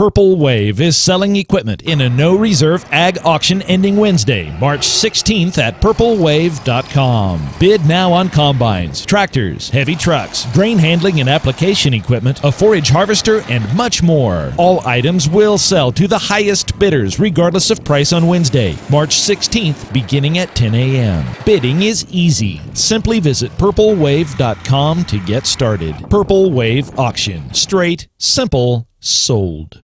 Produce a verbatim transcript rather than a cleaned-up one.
Purple Wave is selling equipment in a no-reserve ag auction ending Wednesday, March sixteenth at purple wave dot com. Bid now on combines, tractors, heavy trucks, grain handling and application equipment, a forage harvester, and much more. All items will sell to the highest bidders regardless of price on Wednesday, March sixteenth, beginning at ten a m Bidding is easy. Simply visit purple wave dot com to get started. Purple Wave Auction. Straight, simple, sold.